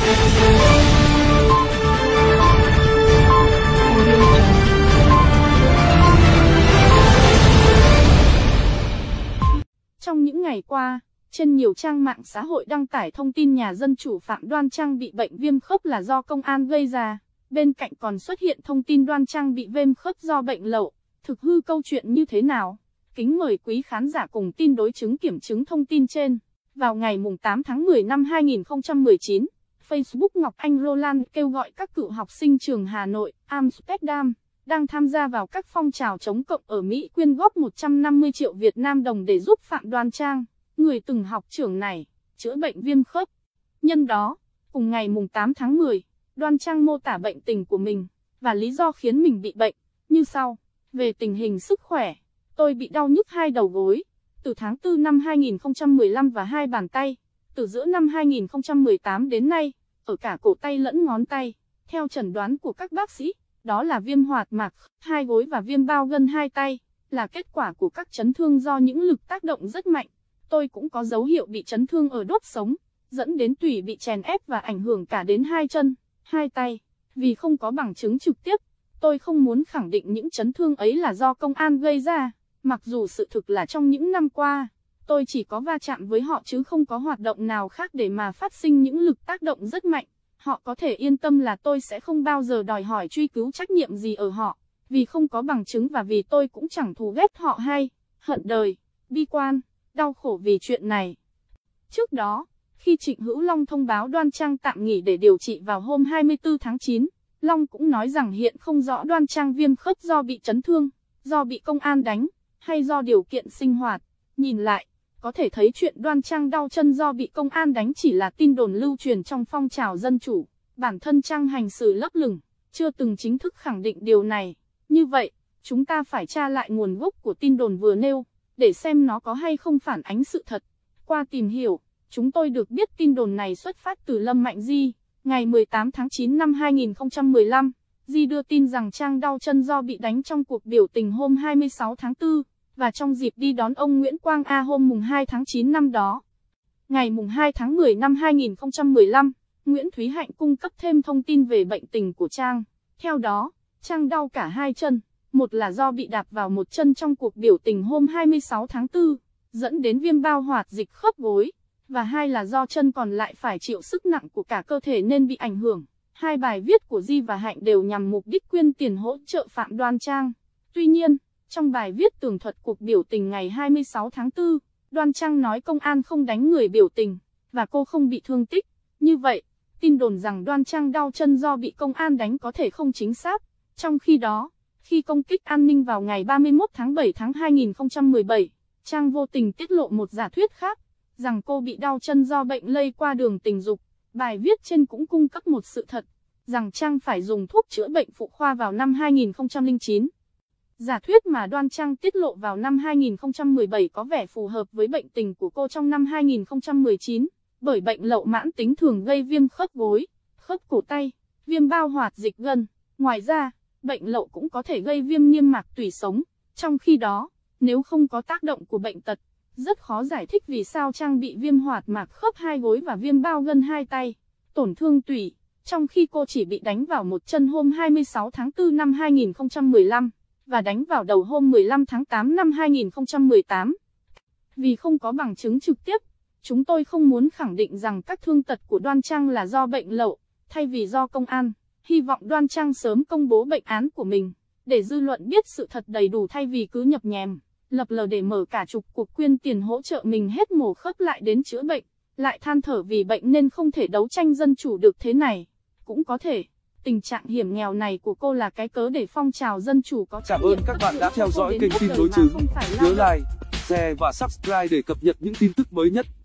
Trong những ngày qua, trên nhiều trang mạng xã hội đăng tải thông tin nhà dân chủ Phạm Đoan Trang bị bệnh viêm khớp là do công an gây ra. Bên cạnh còn xuất hiện thông tin Đoan Trang bị viêm khớp do bệnh lậu. Thực hư câu chuyện như thế nào? Kính mời quý khán giả cùng tin đối chứng kiểm chứng thông tin trên. Vào ngày 8 tháng 10 năm 2019, Facebook Ngọc Anh Roland kêu gọi các cựu học sinh trường Hà Nội, Amsterdam đang tham gia vào các phong trào chống cộng ở Mỹ quyên góp 150 triệu Việt Nam đồng để giúp Phạm Đoan Trang, người từng học trường này, chữa bệnh viêm khớp. Nhân đó, cùng ngày 8 tháng 10, Đoan Trang mô tả bệnh tình của mình và lý do khiến mình bị bệnh như sau. Về tình hình sức khỏe, tôi bị đau nhức hai đầu gối từ tháng 4 năm 2015 và hai bàn tay từ giữa năm 2018 đến nay, ở cả cổ tay lẫn ngón tay. Theo chẩn đoán của các bác sĩ, đó là viêm hoạt mạc hai gối và viêm bao gân hai tay, là kết quả của các chấn thương do những lực tác động rất mạnh. Tôi cũng có dấu hiệu bị chấn thương ở đốt sống, dẫn đến tủy bị chèn ép và ảnh hưởng cả đến hai chân, hai tay. Vì không có bằng chứng trực tiếp, tôi không muốn khẳng định những chấn thương ấy là do công an gây ra, mặc dù sự thực là trong những năm qua, tôi chỉ có va chạm với họ chứ không có hoạt động nào khác để mà phát sinh những lực tác động rất mạnh. Họ có thể yên tâm là tôi sẽ không bao giờ đòi hỏi truy cứu trách nhiệm gì ở họ, vì không có bằng chứng và vì tôi cũng chẳng thù ghét họ hay hận đời, bi quan, đau khổ vì chuyện này. Trước đó, khi Trịnh Hữu Long thông báo Đoan Trang tạm nghỉ để điều trị vào hôm 24 tháng 9, Long cũng nói rằng hiện không rõ Đoan Trang viêm khớp do bị chấn thương, do bị công an đánh, hay do điều kiện sinh hoạt. Nhìn lại, có thể thấy chuyện Đoan Trang đau chân do bị công an đánh chỉ là tin đồn lưu truyền trong phong trào dân chủ. Bản thân Trang hành xử lấp lửng, chưa từng chính thức khẳng định điều này. Như vậy, chúng ta phải tra lại nguồn gốc của tin đồn vừa nêu, để xem nó có hay không phản ánh sự thật. Qua tìm hiểu, chúng tôi được biết tin đồn này xuất phát từ Lâm Mạnh Di. Ngày 18 tháng 9 năm 2015, Di đưa tin rằng Trang đau chân do bị đánh trong cuộc biểu tình hôm 26 tháng 4, và trong dịp đi đón ông Nguyễn Quang A hôm 2 tháng 9 năm đó. Ngày 2 tháng 10 năm 2015, Nguyễn Thúy Hạnh cung cấp thêm thông tin về bệnh tình của Trang. Theo đó, Trang đau cả hai chân, một là do bị đạp vào một chân trong cuộc biểu tình hôm 26 tháng 4, dẫn đến viêm bao hoạt dịch khớp gối, và hai là do chân còn lại phải chịu sức nặng của cả cơ thể nên bị ảnh hưởng. Hai bài viết của Di và Hạnh đều nhằm mục đích quyên tiền hỗ trợ Phạm Đoan Trang. Tuy nhiên, trong bài viết tường thuật cuộc biểu tình ngày 26 tháng 4, Đoan Trang nói công an không đánh người biểu tình, và cô không bị thương tích. Như vậy, tin đồn rằng Đoan Trang đau chân do bị công an đánh có thể không chính xác. Trong khi đó, khi công kích an ninh vào ngày 31 tháng 7 tháng 2017, Trang vô tình tiết lộ một giả thuyết khác, rằng cô bị đau chân do bệnh lây qua đường tình dục. Bài viết trên cũng cung cấp một sự thật, rằng Trang phải dùng thuốc chữa bệnh phụ khoa vào năm 2009. Giả thuyết mà Đoan Trang tiết lộ vào năm 2017 có vẻ phù hợp với bệnh tình của cô trong năm 2019, bởi bệnh lậu mãn tính thường gây viêm khớp gối, khớp cổ tay, viêm bao hoạt dịch gân. Ngoài ra, bệnh lậu cũng có thể gây viêm niêm mạc tủy sống. Trong khi đó, nếu không có tác động của bệnh tật, rất khó giải thích vì sao Trang bị viêm hoạt mạc khớp hai gối và viêm bao gân hai tay, tổn thương tủy, trong khi cô chỉ bị đánh vào một chân hôm 26 tháng 4 năm 2015, và đánh vào đầu hôm 15 tháng 8 năm 2018. Vì không có bằng chứng trực tiếp, chúng tôi không muốn khẳng định rằng các thương tật của Đoan Trang là do bệnh lậu, thay vì do công an. Hy vọng Đoan Trang sớm công bố bệnh án của mình, để dư luận biết sự thật đầy đủ thay vì cứ nhập nhèm, lập lờ để mở cả chục cuộc quyên tiền hỗ trợ mình hết mổ khớp lại đến chữa bệnh, lại than thở vì bệnh nên không thể đấu tranh dân chủ được thế này. Cũng có thể, tình trạng hiểm nghèo này của cô là cái cớ để phong trào dân chủ có trách nhiệm. Cảm ơn các bạn đã theo dõi kênh tin đối chứng. Nhớ like, share và subscribe để cập nhật những tin tức mới nhất.